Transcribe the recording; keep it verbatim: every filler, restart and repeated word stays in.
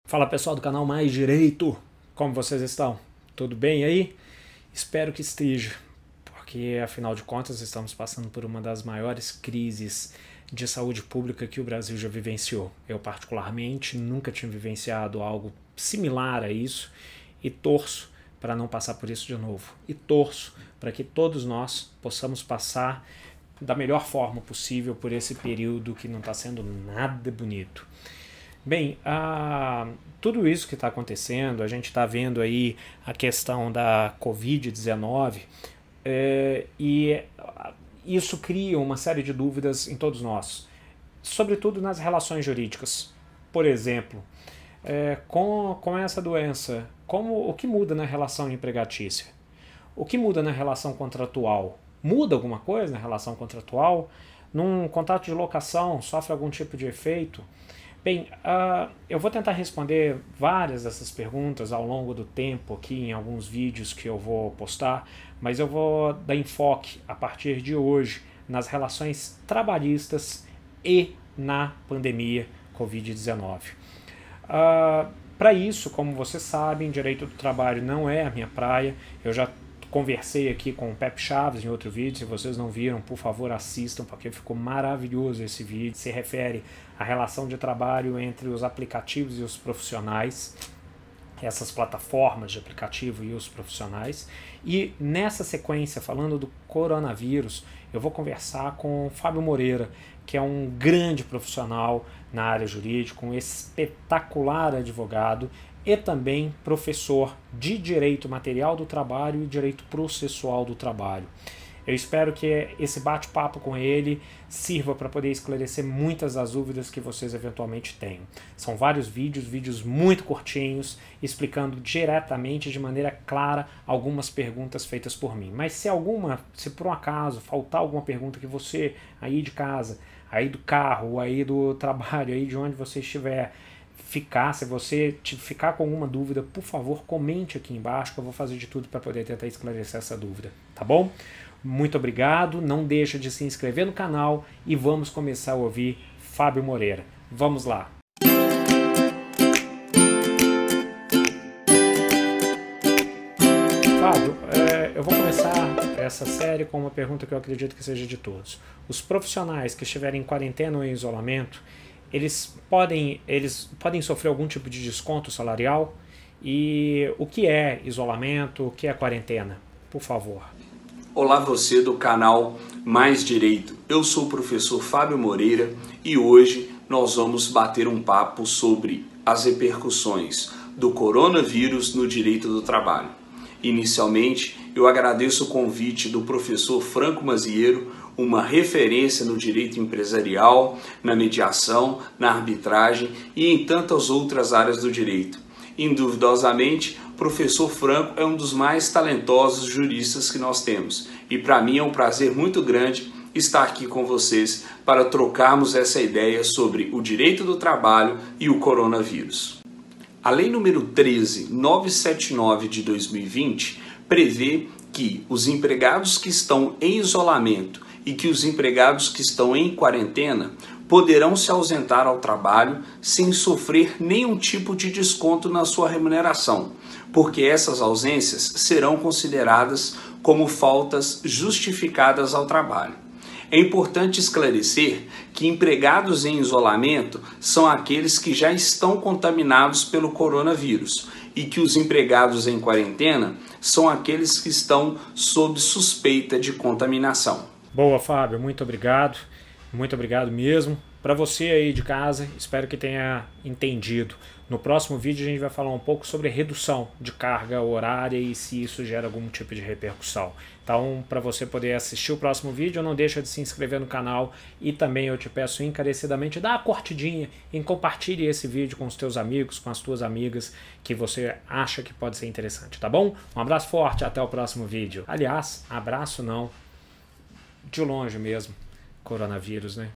Fala pessoal do canal Mais Direito, como vocês estão? Tudo bem aí? Espero que esteja, porque afinal de contas estamos passando por uma das maiores crises de saúde pública que o Brasil já vivenciou. Eu particularmente nunca tinha vivenciado algo similar a isso e torço para não passar por isso de novo. E torço para que todos nós possamos passar da melhor forma possível por esse período que não está sendo nada bonito. Bem, ah, tudo isso que está acontecendo, a gente está vendo aí a questão da covid dezenove é, e isso cria uma série de dúvidas em todos nós, sobretudo nas relações jurídicas. Por exemplo, é, com, com essa doença, como, o que muda na relação empregatícia? O que muda na relação contratual? Muda alguma coisa na relação contratual? Num contrato de locação, sofre algum tipo de efeito? Bem, uh, eu vou tentar responder várias dessas perguntas ao longo do tempo aqui em alguns vídeos que eu vou postar, mas eu vou dar enfoque a partir de hoje nas relações trabalhistas e na pandemia covid dezenove. Uh, Para isso, como vocês sabem, direito do trabalho não é a minha praia. Eu já conversei aqui com o Pepe Chaves em outro vídeo. Se vocês não viram, por favor assistam, porque ficou maravilhoso esse vídeo. Se refere à relação de trabalho entre os aplicativos e os profissionais, essas plataformas de aplicativo e os profissionais. E nessa sequência, falando do coronavírus, eu vou conversar com o Fábio Moreira, que é um grande profissional na área jurídica, um espetacular advogado e também professor de Direito Material do Trabalho e Direito Processual do Trabalho. Eu espero que esse bate-papo com ele sirva para poder esclarecer muitas das dúvidas que vocês eventualmente tenham. São vários vídeos, vídeos muito curtinhos, explicando diretamente, de maneira clara, algumas perguntas feitas por mim. Mas se alguma, se por um acaso faltar alguma pergunta que você, aí de casa, aí do carro, aí do trabalho, aí de onde você estiver, ficar, se você ficar com alguma dúvida, por favor, comente aqui embaixo, que eu vou fazer de tudo para poder tentar esclarecer essa dúvida, tá bom? Muito obrigado, não deixa de se inscrever no canal e vamos começar a ouvir Fábio Moreira. Vamos lá! Fábio, é, eu vou começar essa série com uma pergunta que eu acredito que seja de todos. Os profissionais que estiverem em quarentena ou em isolamento, eles podem, eles podem sofrer algum tipo de desconto salarial? E o que é isolamento, o que é quarentena? Por favor. Olá você do canal Mais Direito, eu sou o professor Fábio Moreira e hoje nós vamos bater um papo sobre as repercussões do coronavírus no direito do trabalho. Inicialmente, eu agradeço o convite do professor Franco Mazieiro, uma referência no direito empresarial, na mediação, na arbitragem e em tantas outras áreas do direito. Induvidosamente, o professor Franco é um dos mais talentosos juristas que nós temos e para mim é um prazer muito grande estar aqui com vocês para trocarmos essa ideia sobre o direito do trabalho e o coronavírus. A Lei número treze mil novecentos e setenta e nove de dois mil e vinte prevê que os empregados que estão em isolamento e que os empregados que estão em quarentena poderão se ausentar ao trabalho sem sofrer nenhum tipo de desconto na sua remuneração, porque essas ausências serão consideradas como faltas justificadas ao trabalho. É importante esclarecer que empregados em isolamento são aqueles que já estão contaminados pelo coronavírus e que os empregados em quarentena são aqueles que estão sob suspeita de contaminação. Boa, Fábio, muito obrigado, muito obrigado mesmo. Para você aí de casa, espero que tenha entendido. No próximo vídeo a gente vai falar um pouco sobre redução de carga horária e se isso gera algum tipo de repercussão. Então, para você poder assistir o próximo vídeo, não deixa de se inscrever no canal e também eu te peço encarecidamente, dá uma curtidinha e compartilhe esse vídeo com os teus amigos, com as tuas amigas que você acha que pode ser interessante, tá bom? Um abraço forte, até o próximo vídeo. Aliás, abraço não, de longe mesmo, coronavírus, né?